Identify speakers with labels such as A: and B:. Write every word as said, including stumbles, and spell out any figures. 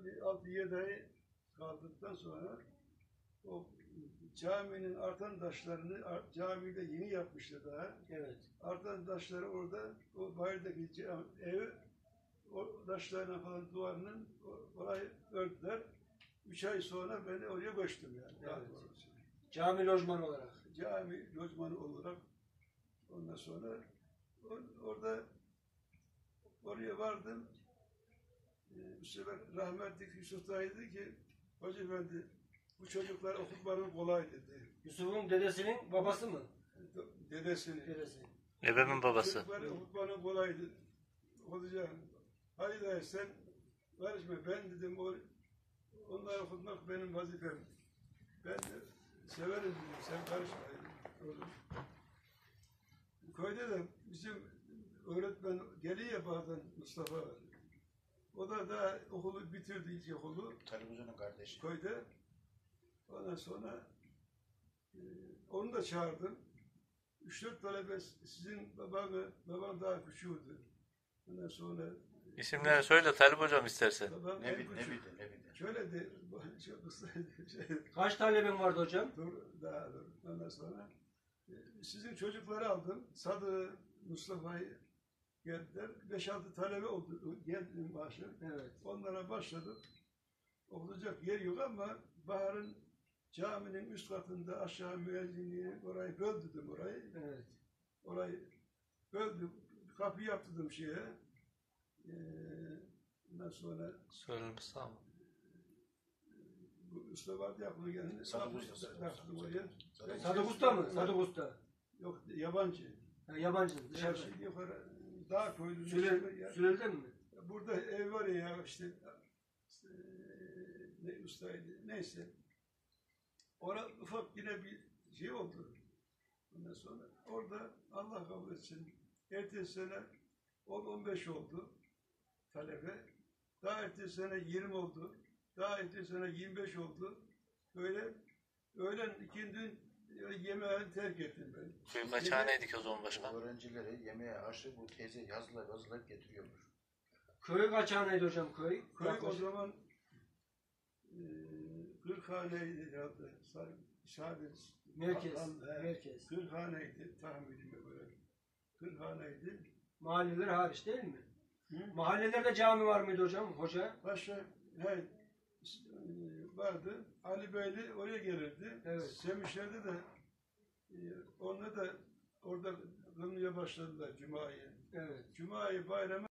A: bir altı yedi ay kaldıktan sonra o caminin artan taşlarını, camide yeni yapmıştı daha.
B: Evet.
A: Artan taşları orada, o bayırdaki evi, o taşlarına falan duvarının orayı ördüler. Üç ay sonra beni oraya göçtüm yani.
B: Evet. Cami lojman olarak.
A: Cami lojmanı olarak. Ondan sonra orada oraya vardım. Bu sefer rahmetli Yusuf Dayı dedi ki, Hoca Efendi, bu çocuklar okutmanın kolay dedi.
B: Yusuf'un dedesinin babası mı?
A: Dedesini.
B: Dedesi.
C: Ebemin babası.
A: Çocukları okutmanın kolaydı. Hocam, hayır dayı sen karışma. Ben dedim, o, onları okutmak benim vazifem. Ben de severim dedim, sen karışma dedim. Köyde de bizim öğretmen geliyor ya bazen Mustafa. O da daha okulu bitirdi, ilkokulu.
D: Talip Hoca'nın kardeşi.
A: Köyde. Ondan sonra e, onu da çağırdım. Üç dört talebe sizin babanı, babam daha küçüğüydü. Ondan sonra
C: İsimlerini söyle Talip Hocam istersen.
A: babam
D: Ne
A: en
D: bildi, ne
A: küçük.
D: bildi, ne bildi.
A: Şöyle de, çok ıslıydı. Şey,
B: Kaç talebin vardı hocam?
A: dur, daha dur. Ondan sonra e, sizin çocukları aldım. Sadı, Mustafa'yı geldiler. Beş altı talebe oldu. Geldim başı.
B: Evet.
A: Onlara başladık. Okutacak yer yok ama Bahar'ın caminin üst katında aşağı müezzinliği orayı böldürdüm orayı.
B: Evet.
A: Orayı böldüm. Kapı yaptırdım şeye. Ee, ondan sonra
C: Söylemiş sağ mı?
A: bu usta vardı ya aklıma geldi.
D: Sadık Usta.
A: Taktım oraya.
B: Sadık Usta mı? Sadık Usta.
A: Yok yabancı.
B: Ha, yabancı.
A: Her
B: Dışarıda.
A: şey yukarı dağ koydu.
B: Sürel, Sürel'den mi?
A: Burada ev var ya işte, işte ne ustaydı neyse. Orada ufak yine bir şey oldu. Ondan sonra orada Allah kabul etsin. Ertesi sene on on beş oldu talebe. Daha ertesi sene yirmi oldu. Daha ertesi sene yirmi beş oldu. Böyle öğlen ikindi yemeği terk ettim ben.
C: Köyün kaçhaneydik o zaman başkan.
D: Öğrencileri yemeğe aşı bu teyze yazılar yazılar getiriyormuş.
B: Köy kaç haneydi hocam köy?
A: Köy
B: Yaklaşık.
A: o zaman e, Kırkhaneydi herhalde. Sadece
B: Merkez.
A: Han- he,
B: Merkez.
A: Kırkhaneydi tahminime göre. Kırkhaneydi.
B: Mahalleler hariç değil mi?
A: Hı?
B: Mahallelerde cami var mıydı hocam? Hoca?
A: Başka he, e, vardı. Ali Beyli oraya gelirdi.
B: Evet.
A: Semişler'de de e, onunla da orada kılmaya başladılar Cuma'yı.
B: Evet.
A: Cuma'yı bayramı